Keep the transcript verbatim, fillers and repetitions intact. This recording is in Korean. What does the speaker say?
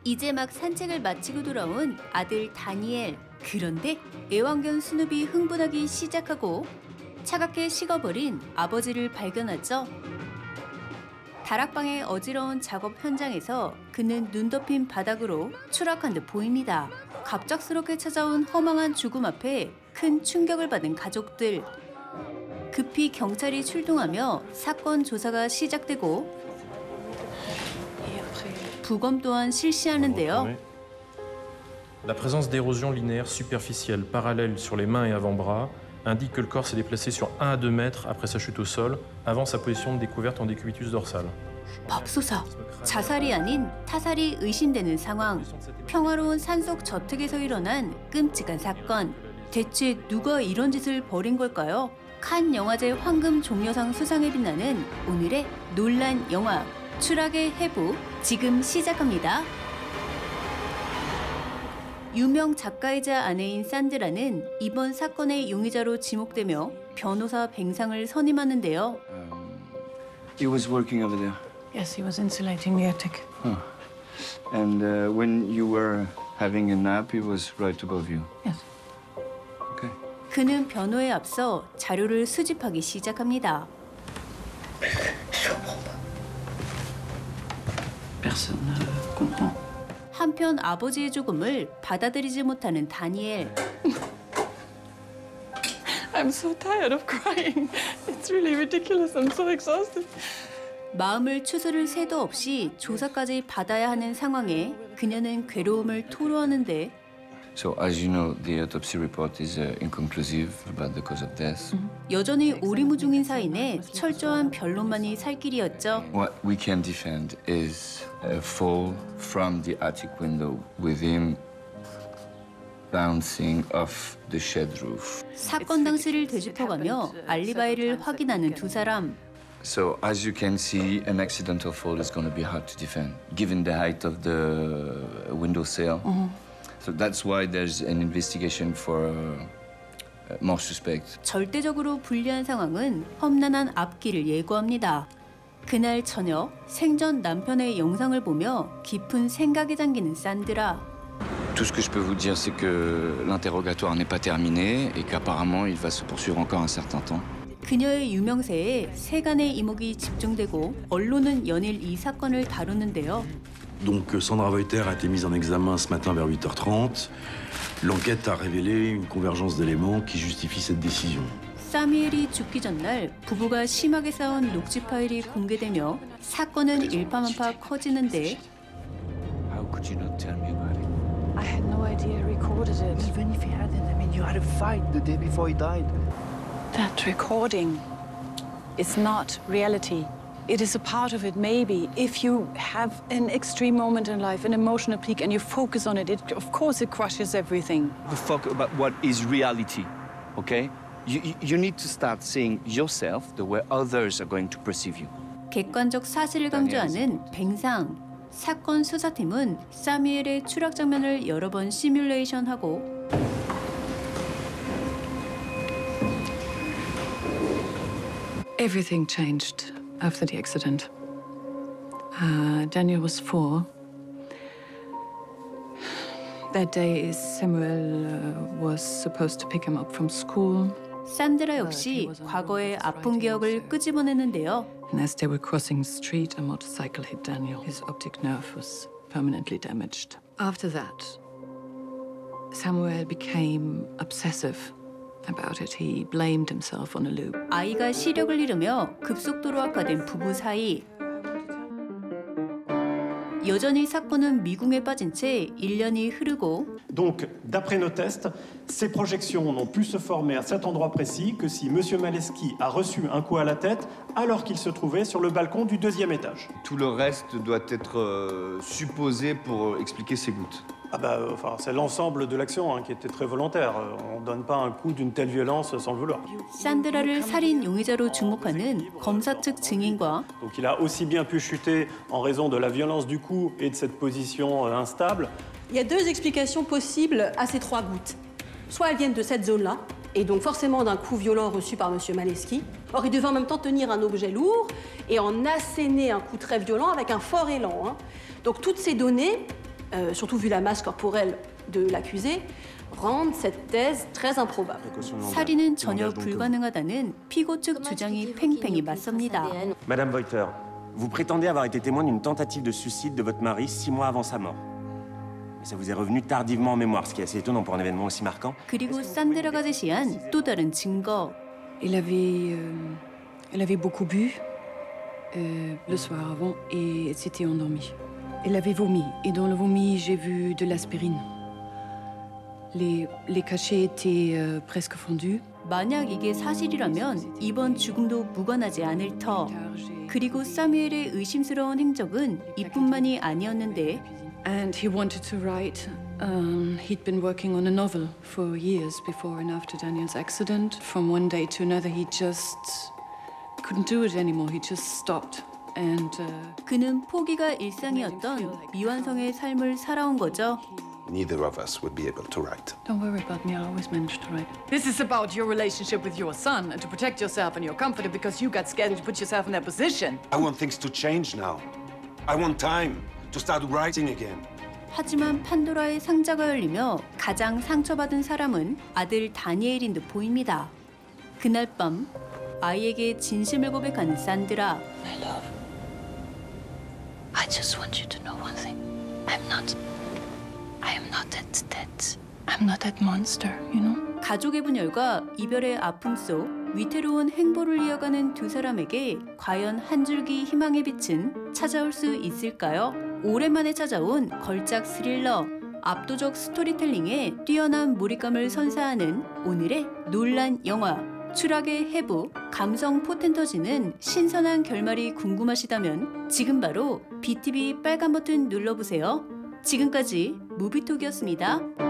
이제 막 산책을 마치고 돌아온 아들 다니엘. 그런데 애완견 스눕이 흥분하기 시작하고 차갑게 식어버린 아버지를 발견하죠. 다락방의 어지러운 작업 현장에서 그는 눈 덮인 바닥으로 추락한 듯 보입니다. 갑작스럽게 찾아온 허망한 죽음 앞에 큰 충격을 받은 가족들. 급히 경찰이 출동하며 사건 조사가 시작되고 부검 또한 실시하는데요. La présence d'érosion linéaire superficielle parallèle sur les mains et avant-bras indique que le corps s'est déplacé sur un à deux mètres après sa chute au sol, avant sa position de découverte en décubitus dorsal. 맙소사, 자살이 아닌 타살이 의심되는 상황. 평화로운 산속 저택에서 일어난 끔찍한 사건. 대체 누가 이런 짓을 벌인 걸까요? 칸 영화제 황금 종려상 수상에 빛나는 오늘의 논란 영화 추락의 해부 지금 시작합니다. 유명 작가이자 아내인 산드라는 이번 사건의 용의자로 지목되며 변호사 뱅상을 선임하는데요. Um, he was working over there. Yes, he was insulating the attic. Huh. And uh, when you were having a nap, he was right above you. Yes. Okay. 그는 변호에 앞서 자료를 수집하기 시작합니다. Personne ne comprend. 한편 아버지의 죽음을 받아들이지 못하는 다니엘. I'm so tired of crying. It's really ridiculous. I'm so exhausted. 마음을 추스를 새도 없이 조사까지 받아야 하는 상황에 그녀는 괴로움을 토로하는데 So, as you know, the autopsy report is uh, inconclusive about the cause of death. 여전히 오리무중인 사인에 철저한 변론만이 살 길이었죠. What we can defend is a fall from the attic window with him bouncing off the shed roof. 사건 당시를 되짚어가며 알리바이를 확인하는 두 사람. So, as you can see, an accidental fall is going to be hard to defend, given the height of the windowsill. Mm-hmm. So that's why there's an investigation for uh, more suspects. 절대적으로 불리한 상황은 험난한 앞길을 예고합니다. 그날 저녁 생전 남편의 영상을 보며 깊은 생각에 잠기는 산드라. Tout ce que je peux vous dire, c'est que l'interrogatoire n'est pas terminé et qu'apparemment il va se poursuivre encore un certain temps. 그녀의 유명세에 세간의 이목이 집중되고 언론은 연일 이 사건을 다루는데요. Donc Sandra Reuter a été mise en examen ce matin vers huit heures trente. L'enquête a révélé une convergence d'éléments qui justifie cette décision. 사뮤엘이 죽기 전날 부부가 심하게 싸운 녹취 파일이 공개되며 사건은 일파만파 커지는데 How could you not tell me about it? I had no idea he recorded it. Even if he hadn't, I mean, you had a fight the day before he died. That recording is not reality. It is a part of it, maybe. If you have an extreme moment in life, an emotional peak, and you focus on it, it of course it crushes everything. The fuck about what is reality, okay? You, you, you need to start seeing yourself the way others are going to perceive you. 객관적 사실을 강조하는 뱅상. 사건 수사팀은 사뮤엘의 추락 장면을 여러 번 시뮬레이션하고 Everything changed after the accident. Uh, Daniel was four. That day, Samuel uh, was supposed to pick him up from school. 산드라 역시 과거의 아픈 기억을 끄집어내는데요. And as they were crossing the street, a motorcycle hit Daniel. His optic nerve was permanently damaged. After that, Samuel became obsessive about it. He blamed himself on a loop. 아이가 시력을 잃으며 급속도로 악화된 부부 사이. 여전히 사건은 미궁에 빠진 채 일 년이 흐르고 Donc, d'après nos tests, ces projections n'ont pu se former à cet endroit précis que si Monsieur Maleski a reçu un coup à la tête alors qu'il se trouvait sur le balcon du deuxième étage. Tout le reste doit être euh, supposé pour expliquer ces gouttes. Ah bah, euh, enfin, c'est l'ensemble de l'action hein, qui était très volontaire. On ne donne pas un coup d'une telle violence sans le vouloir. 산드라를 살인 용의자로 주목하는 검사 측 증인과 Donc il a aussi bien pu chuter en raison de la violence du coup et de cette position euh, instable. Il y a deux explications possibles à ces trois gouttes. Soit elles viennent de cette zone-là, et donc forcément d'un coup violent reçu par Monsieur Maleski. Or, il devait en même temps tenir un objet lourd et en asséner un coup très violent avec un fort élan. Hein. Donc toutes ces données euh, surtout vu la masse corporelle de l'accusé, rendent cette thèse très improbable. 살인은 전혀 불가능하다는 피고 측 주장이 팽팽히 맞섭니다. Madame Voiter, vous prétendez avoir été témoin d'une tentative de suicide de votre mari six mois avant sa mort. Mais ça vous est revenu tardivement en mémoire, ce qui est assez étonnant pour un événement aussi marquant. 그리고 산드라가 제시한 또 다른 증거. Il avait, euh, elle avait beaucoup bu euh, le soir avant et elle s'était endormie. Elle avait vomi et dans le vomi, j'ai vu de l'aspirine. Les, les cachets étaient euh, presque fondus. 만약 이게 사실이라면 이번 죽음도 무관하지 않을 터. 그리고 사뮤엘의 의심스러운 행적은 이뿐만이 아니었는데 And he wanted to write. Um, he'd been working on a novel for years before and after Daniel's accident. From one day to another, he just couldn't do it anymore. He just stopped. And uh, 그는 포기가 일상이었던 미완성의 삶을 살아온 거죠. Neither of us would be able to write. don't worry about me. I always manage to write. This is about your relationship with your son and to protect yourself and your comfort because you got scared to put yourself in that position. I want things to change now. I want time to start writing again. 하지만 판도라의 상자가 열리며 가장 상처받은 사람은 아들 다니엘인 듯 보입니다. 그날 밤 아이에게 진심을 고백하는 산드라. My love, I just want you to know one thing. I'm not, I am not that, that, I'm not that monster, you know? 가족의 분열과 이별의 아픔 속 위태로운 행보를 이어가는 두 사람에게 과연 한 줄기 희망의 빛은 찾아올 수 있을까요? 오랜만에 찾아온 걸작 스릴러, 압도적 스토리텔링에 뛰어난 몰입감을 선사하는 오늘의 논란 영화 추락의 해부, 감성 포텐 터지는 신선한 결말이 궁금하시다면 지금 바로 비티비 빨간 버튼 눌러보세요. 지금까지 무비톡이었습니다.